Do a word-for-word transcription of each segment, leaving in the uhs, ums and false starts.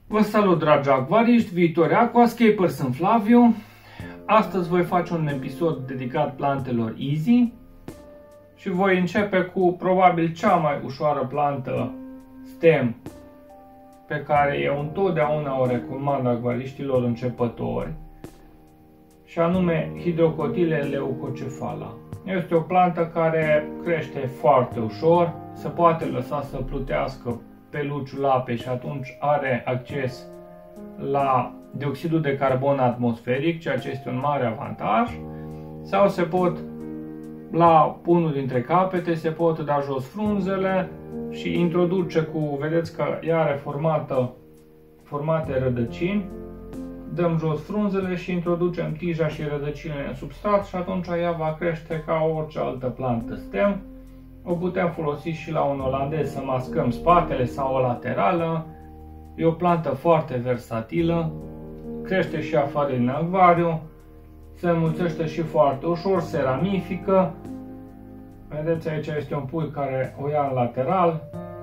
Vă salut, dragi acvariști, viitori aquascaper, sunt Flaviu. Astăzi voi face un episod dedicat plantelor Easy și voi începe cu probabil cea mai ușoară plantă stem pe care eu întotdeauna o recomand acvariștilor începători, și anume Hydrocotyle leucocephala. Este o plantă care crește foarte ușor, se poate lăsa să plutească pe luciul apei și atunci are acces la dioxidul de carbon atmosferic, ceea ce este un mare avantaj, sau se pot, la unul dintre capete, se pot da jos frunzele și introduce cu, vedeți că ea are formată, formate rădăcini, dăm jos frunzele și introducem tija și rădăcinile în substrat și atunci ea va crește ca orice altă plantă stem. O putem folosi și la un olandez să mascăm spatele sau o laterală. E o plantă foarte versatilă, crește și afară din acvariu, se înmulțește și foarte ușor, se ramifică. Vedeți, aici este un pui care o ia în lateral.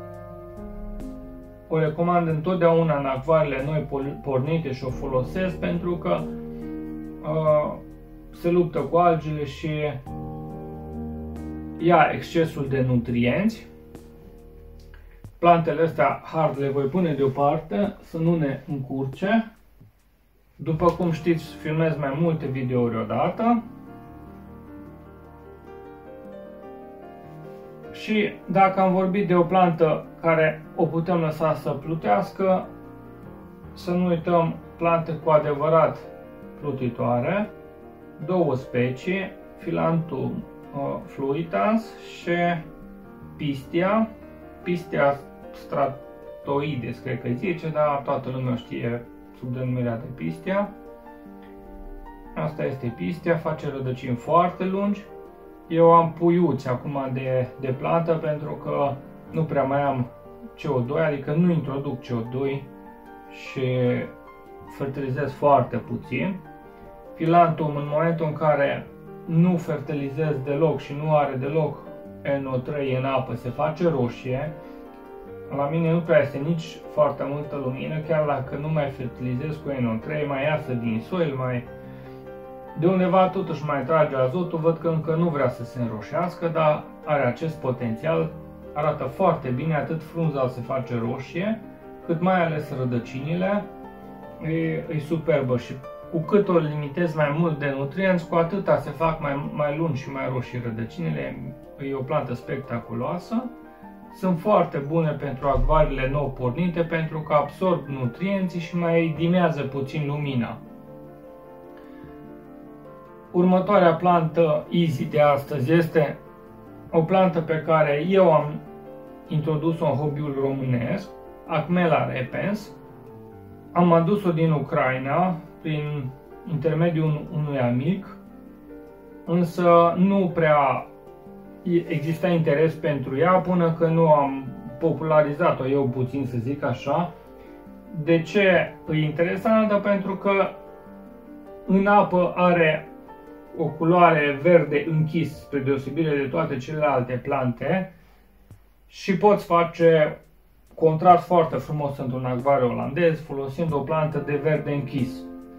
O recomand întotdeauna în acvariile noi pornite și o folosesc pentru că uh, se luptă cu algile și ia excesul de nutrienți. Plantele astea hard le voi pune deoparte să nu ne încurce. După cum știți, filmez mai multe videouri odată. Și dacă am vorbit de o plantă care o putem lăsa să plutească, să nu uităm plante cu adevărat plutitoare. Două specii, Philanthum fluitans și Pistia. Pistia stratoides, cred că zice, dar toată lumea știe sub denumirea de Pistia. Asta este Pistia, face rădăcini foarte lungi. Eu am puiuți acum de, de plantă pentru că nu prea mai am C O doi, adică nu introduc C O doi și fertilizez foarte puțin. Philanthum, în momentul în care nu fertilizez deloc și nu are deloc N O trei în apă, se face roșie. La mine nu prea este nici foarte multă lumină, chiar dacă nu mai fertilizez cu N O trei, mai iasă din soil, mai de undeva totuși mai trage azotul. Văd că încă nu vrea să se înroșească, dar are acest potențial, arată foarte bine, atât frunza se face roșie, cât mai ales rădăcinile, e, e superbă și cu cât o limitez mai mult de nutrienți, cu atâta se fac mai, mai lungi și mai roșii rădăcinile. E o plantă spectaculoasă. Sunt foarte bune pentru acvariile nou pornite pentru că absorb nutrienții și mai dimează puțin lumina. Următoarea plantă Easy de astăzi este o plantă pe care eu am introdus-o în hobby-ul românesc, Acmela repens. Am adus-o din Ucraina prin intermediul unui amic, însă nu prea exista interes pentru ea până că nu am popularizat-o eu puțin, să zic așa. De ce e interesantă? Pentru că în apă are o culoare verde închis, spre deosebire de toate celelalte plante, și poți face contrast foarte frumos într-un acvariu olandez folosind o plantă de verde închis.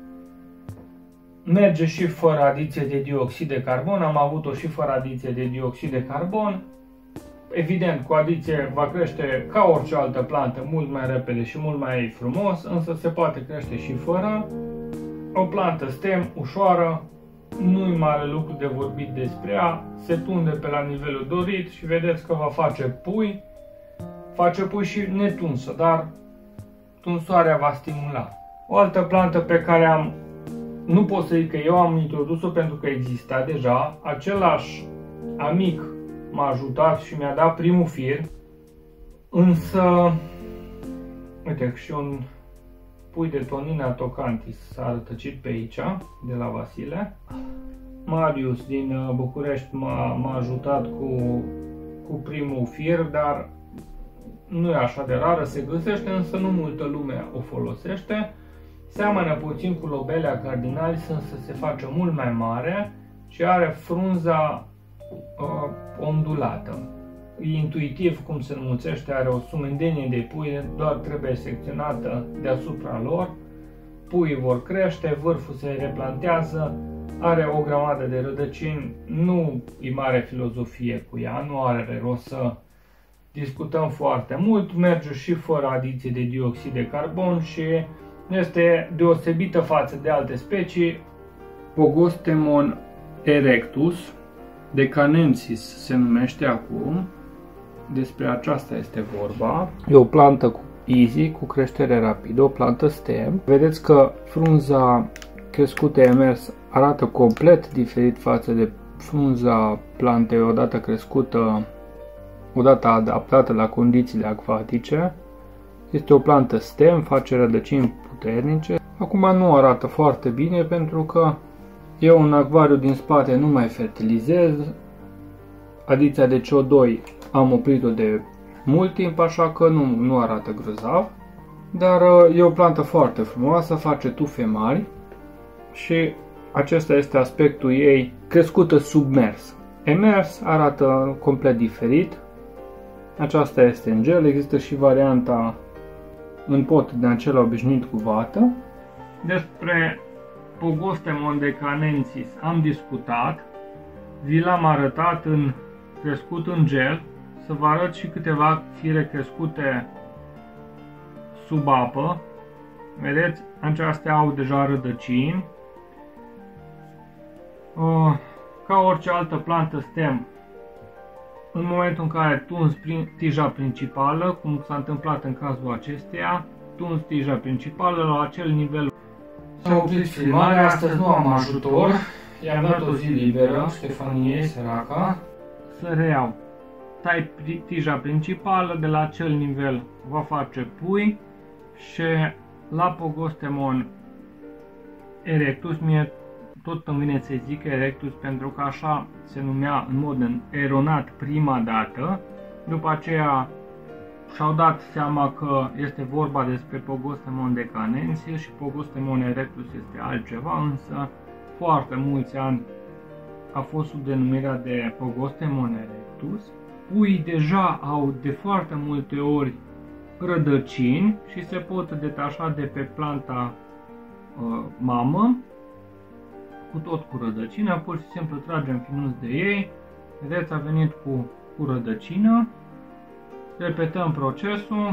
Merge și fără adiție de dioxid de carbon, am avut-o și fără adiție de dioxid de carbon. Evident, cu adiție va crește ca orice altă plantă mult mai repede și mult mai frumos, însă se poate crește și fără. O plantă stem, ușoară, nu-i mare lucru de vorbit despre ea, se tunde pe la nivelul dorit și vedeți că va face pui. Face pui și netunsă, dar tunsoarea va stimula. O altă plantă pe care am, nu pot să zic că eu am introdus-o pentru că exista deja, același amic m-a ajutat și mi-a dat primul fir, însă, uite, și un pui de Tonina tocantis s-a rătăcit pe aici, de la Vasile. Marius din București m-a ajutat cu, cu primul fir, dar nu e așa de rară, se găsește, însă nu multă lume o folosește. Seamănă puțin cu Lobelia cardinalis, însă se face mult mai mare și are frunza uh, ondulată. e intuitiv cum se înmulțește, are o sumedenie de pui, doar trebuie secționată deasupra lor. Puii vor crește, vârful se replantează, are o grămadă de rădăcini, nu e mare filozofie cu ea, nu are rost să discutăm foarte mult, merge și fără adiție de dioxid de carbon și este deosebită față de alte specii. Pogostemon erectus, Deccanensis se numește acum, despre aceasta este vorba. E o plantă cu easy, cu creștere rapidă, o plantă stem. Vedeți că frunza crescută emers arată complet diferit față de frunza plantei odată crescută, odată adaptată la condițiile acvatice. Este o plantă stem, face rădăcini puternice. Acum nu arată foarte bine pentru că eu în acvariu din spate nu mai fertilizez. Adiția de C O doi am oprit-o de mult timp, așa că nu, nu arată grozav. Dar e o plantă foarte frumoasă, face tufe mari și acesta este aspectul ei, crescută submers. Emers arată complet diferit. Aceasta este în gel, există și varianta în pot din acela obișnuit cu vată. Despre Pogostemon deccanensis am discutat, vi l-am arătat în crescut în gel, să vă arăt și câteva fire crescute sub apă. Vedeți, acestea au deja rădăcini. Ca orice altă plantă stem, în momentul în care tunzi tija principală, cum s-a întâmplat în cazul acesteia, tunzi tija principală la acel nivel. S-a oprit filmarea, astăzi nu am ajutor, i-am dat o zi liberă, Ștefanie, săraca. Să reiau. Tai tija principală, de la acel nivel va face pui și la Pogostemon erectus, mie tot îmi vine să zic erectus pentru că așa se numea în mod eronat prima dată, după aceea și-au dat seama că este vorba despre Pogostemon deccanensis și Pogostemon erectus este altceva, însă foarte mulți ani a fost sub denumirea de Pogostemon erectus. Puii deja au de foarte multe ori rădăcini și se pot detașa de pe planta uh, mamă, cu tot cu rădăcină, pur și simplu tragem finuți de ei, vedeți, a venit cu, cu rădăcină, repetăm procesul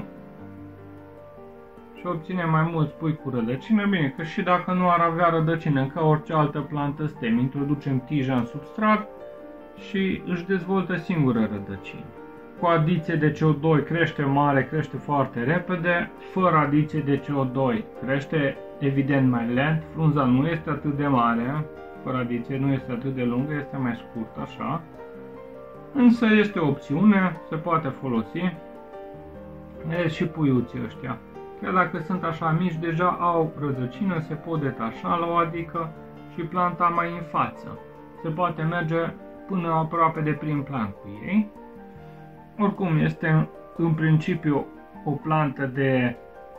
și obținem mai mulți pui cu rădăcină. Bine, că și dacă nu ar avea rădăcină, ca orice altă plantă stem, introducem tija în substrat și își dezvoltă singură rădăcină. Cu adiție de C O doi crește mare, crește foarte repede, fără adiție de C O doi crește evident mai lent, frunza nu este atât de mare, fără adiție nu este atât de lungă, este mai scurtă așa, însă este o opțiune, se poate folosi. Vedeți și puiuții ăștia, chiar dacă sunt așa mici, deja au rădăcină, se pot detașa la o adică și planta mai în față. Se poate merge până aproape de prim plan cu ei. Oricum este în principiu o plantă de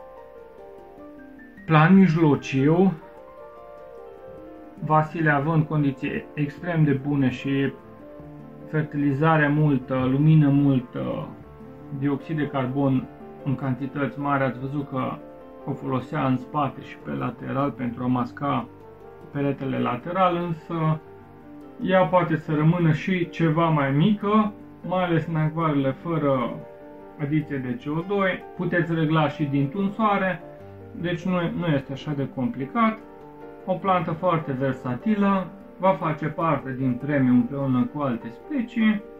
plan mijlociu, Vasile având condiții extrem de bune și fertilizare multă, lumină multă, dioxid de carbon în cantități mari, ați văzut că o folosea în spate și pe lateral pentru a masca peretele lateral, însă ea poate să rămână și ceva mai mică, mai ales în acvarele fără adiție de C O doi, puteți regla și din tunsoare, deci nu, nu este așa de complicat. O plantă foarte versatilă, va face parte din premium împreună cu alte specii.